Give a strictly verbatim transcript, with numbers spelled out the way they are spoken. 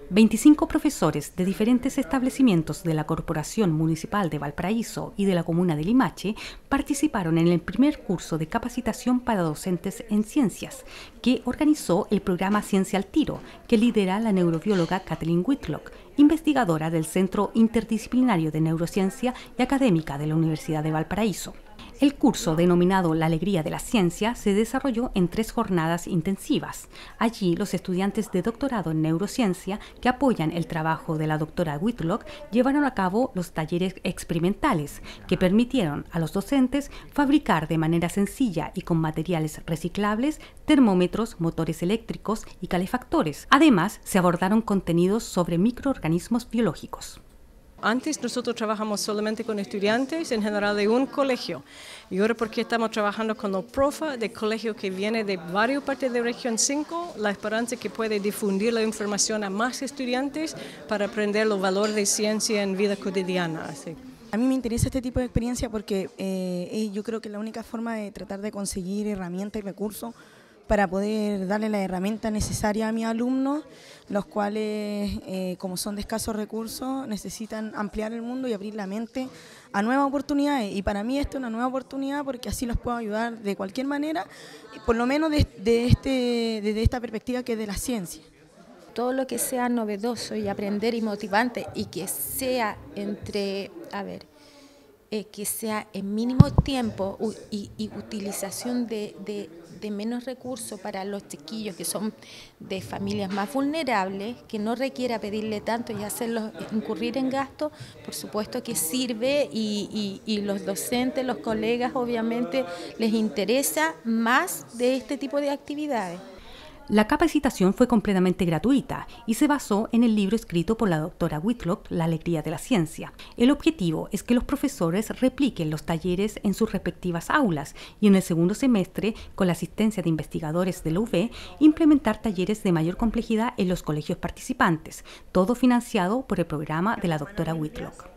veinticinco profesores de diferentes establecimientos de la Corporación Municipal de Valparaíso y de la Comuna de Limache participaron en el primer curso de capacitación para docentes en ciencias que organizó el programa Ciencia al Tiro, que lidera la neurobióloga Kathleen Whitlock, investigadora del Centro Interdisciplinario de Neurociencia y académica de la Universidad de Valparaíso. El curso, denominado La Alegría de la Ciencia, se desarrolló en tres jornadas intensivas. Allí, los estudiantes de doctorado en neurociencia que apoyan el trabajo de la doctora Whitlock llevaron a cabo los talleres experimentales que permitieron a los docentes fabricar de manera sencilla y con materiales reciclables termómetros, motores eléctricos y calefactores. Además, se abordaron contenidos sobre microorganismos biológicos. Antes nosotros trabajamos solamente con estudiantes en general de un colegio y ahora porque estamos trabajando con los profes de colegio que viene de varias partes de región cinco, la esperanza es que puede difundir la información a más estudiantes para aprender los valores de ciencia en vida cotidiana. Así. A mí me interesa este tipo de experiencia porque eh, yo creo que es la única forma de tratar de conseguir herramientas y recursos para poder darle la herramienta necesaria a mis alumnos, los cuales, eh, como son de escasos recursos, necesitan ampliar el mundo y abrir la mente a nuevas oportunidades. Y para mí esto es una nueva oportunidad porque así los puedo ayudar de cualquier manera, por lo menos de, de este, desde esta perspectiva que es de la ciencia. Todo lo que sea novedoso y aprender y motivante y que sea entre, a ver, eh, que sea en mínimo tiempo y, y utilización de, de, de menos recursos para los chiquillos que son de familias más vulnerables, que no requiera pedirle tanto y hacerlos incurrir en gastos, por supuesto que sirve y, y, y los docentes, los colegas obviamente les interesa más de este tipo de actividades. La capacitación fue completamente gratuita y se basó en el libro escrito por la doctora Whitlock, La Alegría de la Ciencia. El objetivo es que los profesores repliquen los talleres en sus respectivas aulas y en el segundo semestre, con la asistencia de investigadores de la U V, implementar talleres de mayor complejidad en los colegios participantes, todo financiado por el programa de la doctora Whitlock.